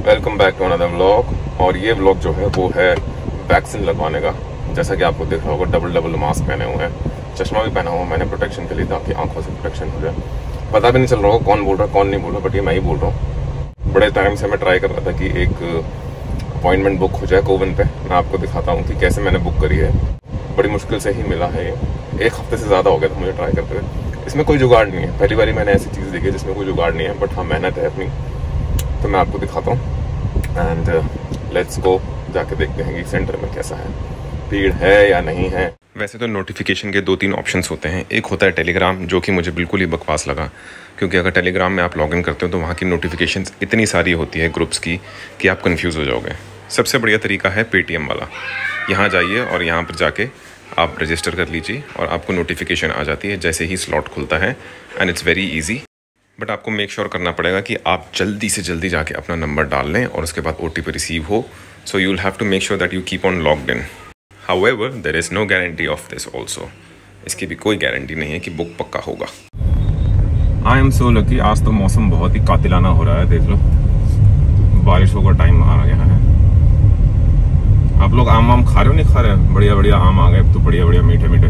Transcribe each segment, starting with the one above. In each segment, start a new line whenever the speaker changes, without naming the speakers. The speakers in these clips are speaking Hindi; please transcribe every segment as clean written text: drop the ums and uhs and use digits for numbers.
Welcome back to another vlog. और ये व्लॉग जो है वो है वैक्सीन लगवाने का। जैसा कि आपको दिख रहा होगा, डबल मास्क पहने हुए हैं, चश्मा भी पहना हुआ मैंने प्रोटेक्शन के लिए, ताकि आंखों से प्रोटेक्शन हो जाए। पता भी नहीं चल रहा होगा कौन बोल रहा है कौन नहीं बोल रहा, बट ये मैं ही बोल रहा हूँ। बड़े टाइम से मैं ट्राई कर रहा था कि एक अपॉइंटमेंट बुक हो जाए कोविन पे। मैं आपको दिखाता हूँ कि कैसे मैंने बुक करी है। बड़ी मुश्किल से ही मिला है ये। एक हफ्ते से ज़्यादा हो गया था मुझे ट्राई करते हुए। इसमें कोई जुगाड़ नहीं है, पहली बारी मैंने ऐसी चीज़ देखी है जिसमें कोई जुगाड़ नहीं है, बट हाँ मेहनत है अपनी। तो मैं आपको दिखाता हूँ एंड लेट्स गो, जाके देखते हैं कि सेंटर में कैसा है, भीड़ है या नहीं है। वैसे तो नोटिफिकेशन के 2-3 ऑप्शंस होते हैं। एक होता है टेलीग्राम, जो कि मुझे बिल्कुल ही बकवास लगा, क्योंकि अगर टेलीग्राम में आप लॉगिन करते हो तो वहाँ की नोटिफिकेशंस इतनी सारी होती है ग्रुप्स की कि आप कंफ्यूज हो जाओगे। सबसे बढ़िया तरीका है पेटीएम वाला। यहाँ जाइए और यहाँ पर जाके आप रजिस्टर कर लीजिए और आपको नोटिफिकेशन आ जाती है जैसे ही स्लॉट खुलता है, and it's very easy. But आपको मेक श्योर करना पड़ेगा कि आप जल्दी से जल्दी जाके अपना नंबर डाल लें और उसके बाद OTP रिसीव हो। So you will have to make sure that you keep on logged in. However there is no guarantee of this also. इसकी भी कोई गारंटी नहीं है कि बुक पक्का होगा। आई एम सो लकी, आज तो मौसम बहुत ही कातिलाना हो रहा है। देख लो, बारिशों का टाइम आ गया है। आप लोग आम खा रहे हो नहीं खा रहे? बढ़िया बढ़िया आम आ गए अब तो, बढ़िया बढ़िया मीठे मीठे।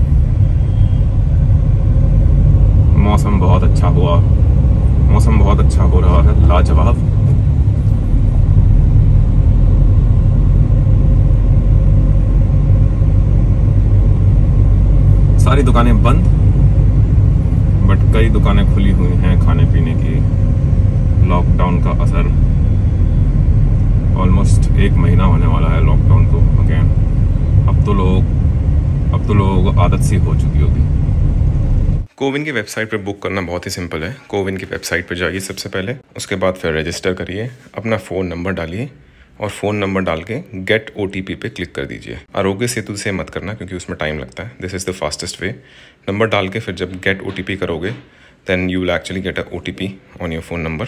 मौसम बहुत अच्छा हुआ, मौसम बहुत अच्छा हो रहा है, लाजवाब। सारी दुकानें बंद, बट कई दुकानें खुली हुई हैं खाने पीने की। लॉकडाउन का असर, ऑलमोस्ट 1 महीना होने वाला है लॉकडाउन को अगेन। अब तो लोग आदत सी हो चुकी होगी। कोविन की वेबसाइट पर बुक करना बहुत ही सिंपल है। कोविन की वेबसाइट पर जाइए सबसे पहले, उसके बाद फिर रजिस्टर करिए, अपना फ़ोन नंबर डालिए और फ़ोन नंबर डाल के गेट OTP पे क्लिक कर दीजिए। आरोग्य सेतु से मत करना क्योंकि उसमें टाइम लगता है। This is the fastest way. Number डाल के फिर जब गेट OTP करोगे then you will actually get a OTP on your phone number,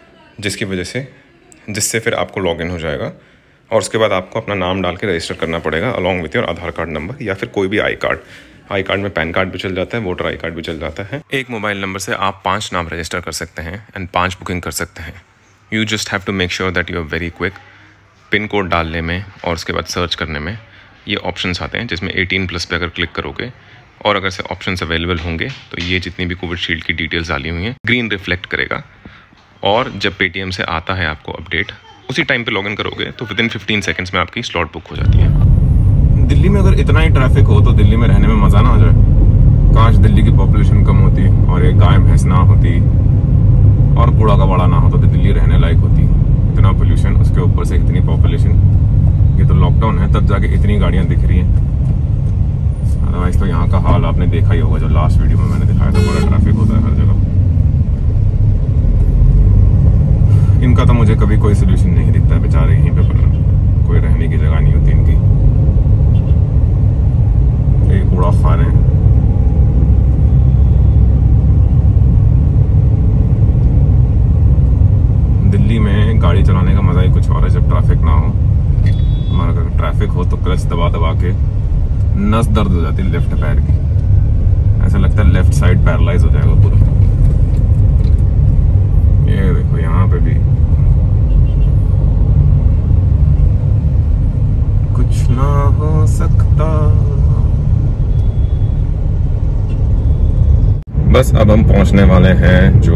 जिससे फिर आपको लॉगिन हो जाएगा। और उसके बाद आपको अपना नाम डाल के रजिस्टर करना पड़ेगा along with your Aadhaar card number या फिर कोई भी आई कार्ड में पैन कार्ड भी चल जाता है, वोटर ID भी चल जाता है। एक मोबाइल नंबर से आप 5 नाम रजिस्टर कर सकते हैं एंड 5 बुकिंग कर सकते हैं। You just have to make sure that you are very quick. Pin code डालने में और उसके बाद सर्च करने में ये ऑप्शंस आते हैं, जिसमें 18+ पे अगर क्लिक करोगे और अगर से ऑप्शंस अवेलेबल होंगे तो ये जितनी भी कोविशील्ड की डिटेल्स डाली हुई हैं ग्रीन रिफ्लेक्ट करेगा। और जब पेटीएम से आता है आपको अपडेट, उसी टाइम पे लॉगिन करोगे तो विदिन 15 सेकंड्स में आपकी स्लॉट बुक हो जाती है। दिल्ली में अगर इतना ही ट्रैफिक हो तो दिल्ली में रहने में मज़ा ना आ जाए। काश दिल्ली की पॉपुलेशन कम होती और एक गाय भैंस ना होती और कूड़ा कबाड़ा ना होता तो दिल्ली रहने लायक होती। इतना पोल्यूशन, उसके ऊपर से इतनी पॉपुलेशन। ये तो लॉकडाउन है तब जाके इतनी गाड़ियाँ दिख रही हैं, अदरवाइज तो यहाँ का हाल आपने देखा ही होगा। जो लास्ट वीडियो में मैंने दिखाया था, बड़ा ट्रैफिक होता है हर जगह। इनका तो मुझे कभी कोई सोल्यूशन नहीं दिखता है, बेचारे यहीं पे पर कोई रहने की जगह नहीं होती इनकी, एक कूड़ा खा रहे हैं। दिल्ली में गाड़ी चलाने का मजा ही कुछ और है जब ट्रैफिक ना हो। हमारा अगर ट्रैफिक हो तो क्लच दबा दबा के नस दर्द हो जाती है लेफ्ट पैर की, ऐसा लगता है लेफ्ट साइड पैरालाइज हो जाएगा पूरा। ये देखो यहाँ पे भी कुछ ना हो सकता। बस अब हम पहुंचने वाले हैं जो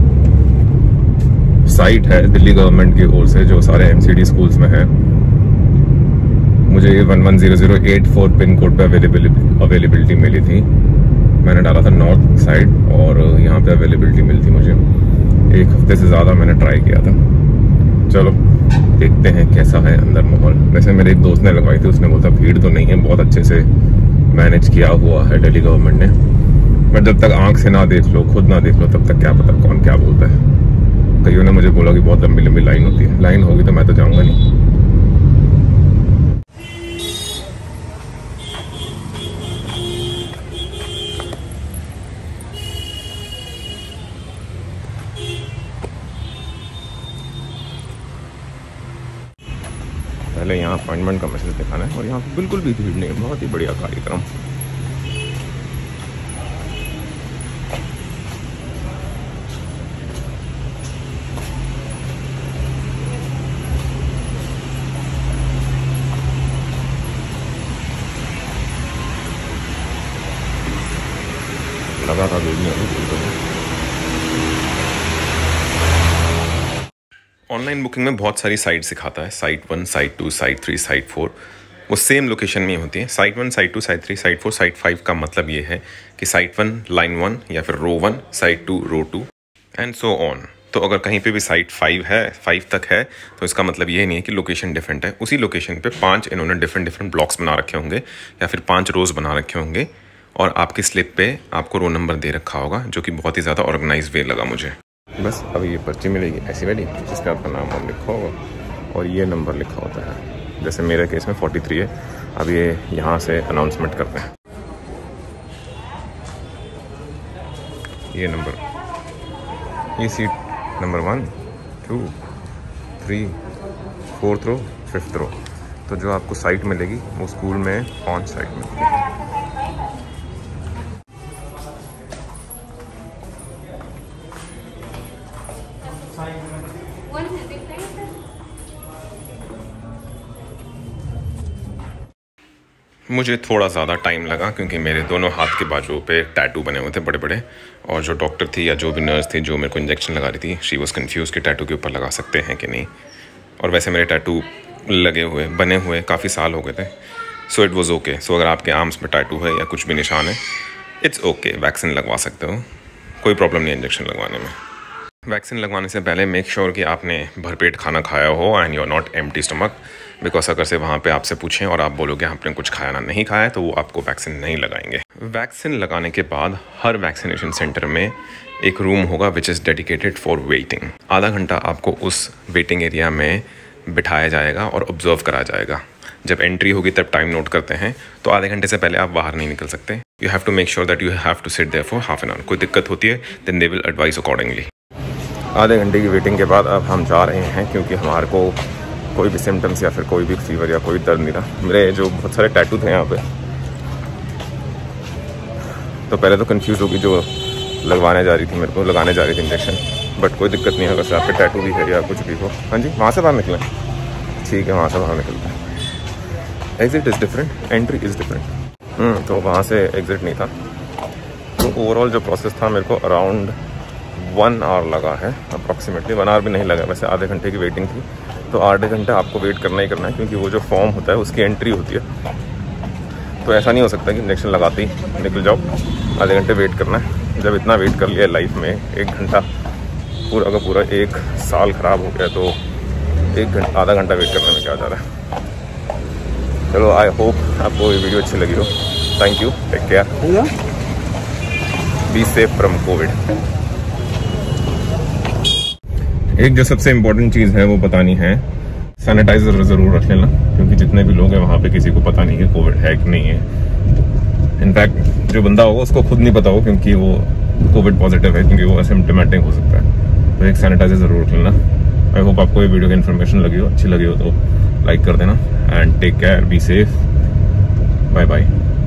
साइट है दिल्ली गवर्नमेंट की ओर से, जो सारे MCD स्कूल्स में है। मुझे ये 110084 पिन कोड पे अवेलेबिलिटी मिली थी। मैंने डाला था नॉर्थ साइड और यहाँ पे अवेलेबिलिटी मिली थी मुझे। 1 हफ्ते से ज़्यादा मैंने ट्राई किया था। चलो देखते हैं कैसा है अंदर माहौल। वैसे मेरे एक दोस्त ने लगवाई थी, उसने बोला भीड़ तो नहीं है, बहुत अच्छे से मैनेज किया हुआ है दिल्ली गवर्नमेंट ने। बट जब तक आंख से ना देख लो, खुद ना देख लो, तब तक क्या पता कौन क्या बोलता है। कईयों ने मुझे बोला कि बहुत लंबी लंबी लाइन होती है। लाइन होगी तो मैं तो जाऊंगा नहीं। पहले यहाँ अपॉइंटमेंट का मैसेज दिखाना है और यहाँ पे बिल्कुल भी भीड़ नहीं है। बहुत ही बढ़िया कार्यक्रम। लगा था देखने। ऑनलाइन बुकिंग में बहुत सारी साइट सिखाता है, साइट 1, साइट 2, साइट 3, साइट 4, वो सेम लोकेशन में होती है। Site 1, site 2, site 3, site 4, site 5 का मतलब ये है कि साइट 1 लाइन 1 या फिर row 1, site 2 row 2 and so on. तो अगर कहीं पे भी साइट 5 तक है तो इसका मतलब ये नहीं है कि लोकेशन डिफरेंट है। उसी लोकेशन पे 5 इन्होंने डिफरेंट ब्लॉक्स बना रखे होंगे या फिर 5 रोज़ बना रखे होंगे और आपकी स्लिप पे आपको रो नंबर दे रखा होगा, जो कि बहुत ही ज़्यादा ऑर्गेनाइज वे लगा मुझे। बस अब ये पर्ची मिलेगी ऐसी वाली जिसमें आपका नाम और लिखा होगा और ये नंबर लिखा होता है। जैसे मेरे केस में 43 है। अब ये यहाँ से अनाउंसमेंट करते हैं। ये नंबर, ये सीट नंबर 1, 2, 3, 4th रो, 5th रो। तो जो आपको साइट मिलेगी वो स्कूल में 5 साइट मिलेगी। मुझे थोड़ा ज़्यादा टाइम लगा क्योंकि मेरे दोनों हाथ के बाजुओं पे टैटू बने हुए थे बड़े बड़े, और जो डॉक्टर थी या जो भी नर्स थी जो मेरे को इंजेक्शन लगा रही थी, शी वॉज कन्फ्यूज़ कि टैटू के ऊपर लगा सकते हैं कि नहीं। और वैसे मेरे टैटू लगे हुए बने हुए काफ़ी साल हो गए थे, so it was okay. So अगर आपके आर्म्स में टैटू है या कुछ भी निशान है, इट्स ओके, वैक्सीन लगवा सकते हो, कोई प्रॉब्लम नहीं है इंजेक्शन लगवाने में। वैक्सीन लगवाने से पहले मेक श्योर कि आपने भरपेट खाना खाया हो and you are not empty stomach, because अगर से वहाँ पे आपसे पूछें और आप बोलोगे आपने कुछ खाया ना नहीं खाया तो वो आपको वैक्सीन नहीं लगाएंगे। वैक्सीन लगाने के बाद हर वैक्सीनेशन सेंटर में एक रूम होगा which is dedicated for waiting. आधा घंटा आपको उस वेटिंग एरिया में बिठाया जाएगा और ऑब्जर्व करा जाएगा। जब एंट्री होगी तब टाइम नोट करते हैं, तो आधे घंटे से पहले आप बाहर नहीं निकल सकते। You have to make sure that you have to sit there for half an hour. कोई दिक्कत होती है then they will advise accordingly. आधे घंटे की वेटिंग के बाद अब हम जा रहे हैं क्योंकि हमारे को कोई भी सिम्टम्स या फिर कोई भी फीवर या कोई दर्द नहीं रहा। मेरे जो बहुत सारे टैटू थे यहाँ पे, तो पहले तो कंफ्यूज होगी जो लगवाने जा रही थी, मेरे को लगाने जा रही थी इंजेक्शन, बट कोई दिक्कत नहीं है अगर से आपके टैटू भी है या कुछ भी हो। हाँ जी, वहाँ से बाहर निकलें, ठीक है, वहाँ से बाहर निकलते हैं। Exit is different, entry is different. तो वहाँ से एग्जिट नहीं था। तो ओवरऑल जो प्रोसेस था मेरे को अराउंड 1 आवर लगा है, अप्रॉक्सीमेटली 1 आवर भी नहीं लगा, वैसे आधे घंटे की वेटिंग थी। तो आधे घंटे आपको वेट करना ही करना है क्योंकि वो जो फॉर्म होता है उसकी एंट्री होती है। तो ऐसा नहीं हो सकता कि इंजेक्शन लगाते ही निकल जाओ, आधे घंटे वेट करना है। जब इतना वेट कर लिया लाइफ में 1 घंटा, पूरा का पूरा 1 साल ख़राब हो गया, तो 1 घंटा आधा घंटा वेट करने में क्या जा रहा है। चलो, आई होप आपको ये वीडियो अच्छी लगी हो। Thank you, take care, be safe from COVID. एक जो सबसे इम्पोर्टेंट चीज़ है वो बतानी है, सैनिटाइजर ज़रूर रख लेना क्योंकि जितने भी लोग हैं वहाँ पे किसी को पता नहीं कि कोविड है कि नहीं है। इनफैक्ट जो बंदा होगा उसको खुद नहीं पता हो क्योंकि वो कोविड पॉजिटिव है, क्योंकि वो असिम्प्टोमेटिक हो सकता है। तो एक सैनिटाइजर ज़रूर रख लेना। आई होप आपको ये वीडियो की इन्फॉर्मेशन लगी हो, अच्छी लगी हो तो लाइक कर देना and take care, be safe, bye bye.